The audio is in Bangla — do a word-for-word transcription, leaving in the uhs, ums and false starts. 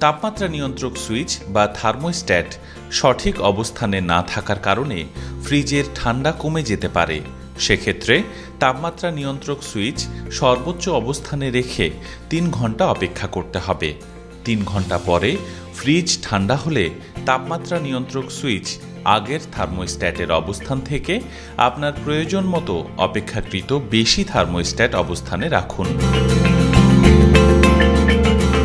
তাপমাত্রা নিয়ন্ত্রক সুইচ বা থার্মোস্ট্যাট সঠিক অবস্থানে না থাকার কারণে ফ্রিজের ঠান্ডা কমে যেতে পারে। সেক্ষেত্রে তাপমাত্রা নিয়ন্ত্রক সুইচ সর্বোচ্চ অবস্থানে রেখে তিন ঘন্টা অপেক্ষা করতে হবে। তিন ঘন্টা পরে ফ্রিজ ঠান্ডা হলে তাপমাত্রা নিয়ন্ত্রক সুইচ আগের থার্মোস্ট্যাটের অবস্থান থেকে আপনার প্রয়োজন মতো অপেক্ষাকৃত বেশি থার্মোস্ট্যাট অবস্থানে রাখুন।